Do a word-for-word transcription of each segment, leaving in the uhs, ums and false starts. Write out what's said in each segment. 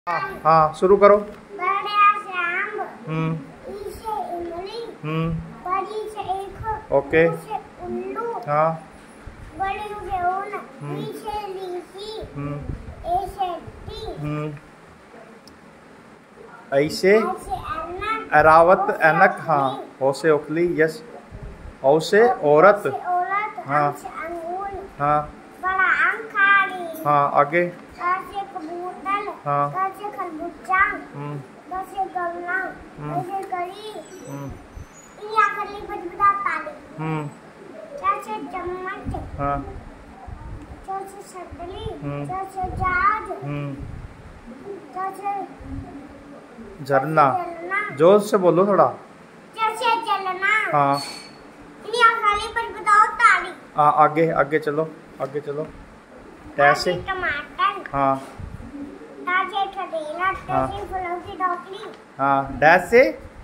हाँ शुरू करो। बड़े से आम, हम्म ई से इमली, हम्म बड़ी से ईख, ओके। ऊ से उल्लू, हाँ बड़ी से ऊन, हम्म ई से लीची, हम्म ए से टी, हम्म ऐसे ऐ से ऐनक, एरावत ओ से एनक। हाँ उखली, ओ से उखली यस। औ से ओ औरत। से औरत, हाँ अं से अंगूर, हाँ बड़ा अंखाड़ी, हाँ आगे। क से कबूतर, हाँ क से खरबूजा, हम्म ग से गमला, हम्म ऐ से कली, हम्म ई आखिरी बजबड़ा ताली, हम्म च से चम्मच, हाँ च से सतली, हम्म च से जहाज, हम्म च से झरना। चलना, जोर से बोलो थोड़ा। च से चलना, हाँ ई आखिरी बजबड़ा ताली, हाँ आगे आगे चलो आगे चलो। ट ऐसे। से टमाटर, हाँ ट से ठठेला, ट हाँ से फूलों की टोकरी, हाँ डैश से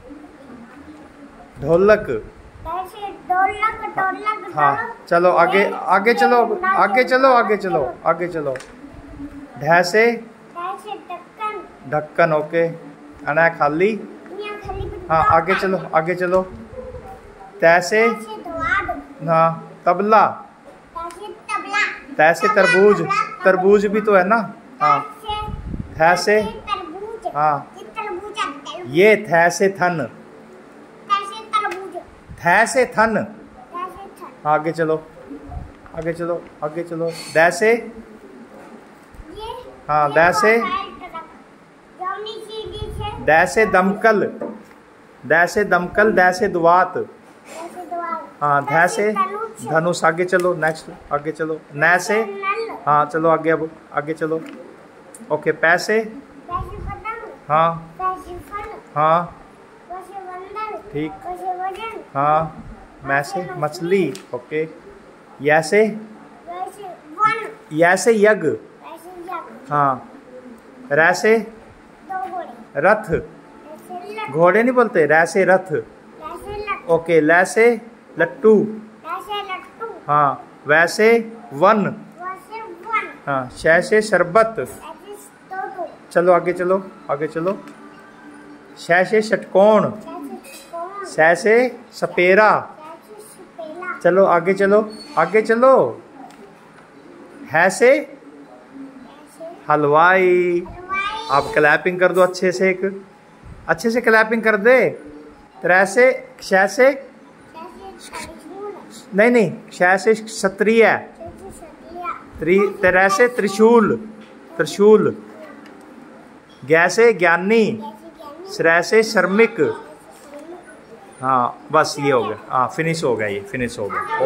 ढोलक। ढ से ढोलक, ढोलक, हाँ ढोलक, चलो आगे ढ आगे से चलो ढोलक, आगे चलो आगे चलो आगे चलो। ढै से ढ से ढक्कन, ढक्कन ओके। अना खाली। ई आखिरी बजबड़ा हाँ आगे चलो आगे चलो। तै से ट से द्वाद, हाँ तबला। ट से तबला, तै से तबला, तरबूज। तबला, तरबूज भी तो है ना। हाँ थ थ से तरबूज, हाँ ये तरबूज आता है, ये थ से थन। थ से तरबूज, थ से थन। थ से थन, आगे चलो आगे चलो आगे चलो। दै से ये हाँ ये दै से बहुत सारे तरफ, जौनी सीधी से, दै से दमकल। दै से दमकल दै से दुआत। ऐसे द्वार, हाँ ध ध से धनुष, धनुष। आगे चलो नेक्स्ट आगे चलो। नै से नल, हाँ चलो आगे अब आगे चलो। ओके पै से पैसे पतंग, हाँ पैसे फल, हाँ पैसे बंदर, ठीक। पैसे वजन, हाँ मैं से मछली ओके। यै से पैसे वन, यै से यज्ञ। पैसे जग, हाँ रै से दो घोड़े, रथ। पैसे लट, घोड़े नहीं बोलते। रै से रथ पैसे लट, ओके। लै से लट्टू। पैसे लट्टू, हाँ वैसे वन। वैसे वन, हाँ शै से शरबत। ऐसे टोटो, चलो आगे चलो आगे चलो। शै से षटकोण। पैसे कौन, सै से सपेरा। पैसे सुपेला, चलो आगे चलो आगे चलो। है से पैसे हलवाई। हलवाई, आप क्लैपिंग कर दो अच्छे से। एक अच्छे से क्लैपिंग कर दे। त्रै से क्षय से पैसे त्रिशूल, नहीं नहीं क्षय से क्षत्रिय। पैसे सतिया, त्रि त्रै से त्रिशूल। त्रिशूल। ज्ञ से ज्ञानी। पैसे ज्ञानी, श्रै से श्रमिक। पैसे श्रमिक, हाँ बस ये हो गया। हाँ फिनिश हो गया ये फिनिश हो गया।